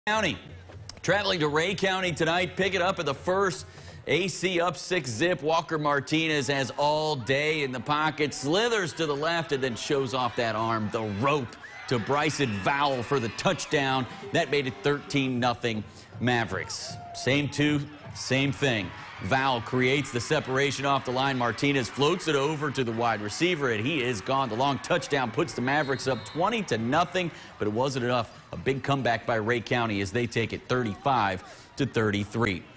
County. Traveling to Rhea County tonight, pick it up at the first. AC up 6-zip. Walker Martinez has all day in the pocket, slithers to the left, and then shows off that arm. The rope to Bryson Vowell for the touchdown. That made it 13-0 Mavericks. Same two, same thing. Vowell creates the separation off the line. Martinez floats it over to the wide receiver, and he is gone. The long touchdown puts the Mavericks up 20-0, but it wasn't enough. A big comeback by Rhea County as they take it 35-33.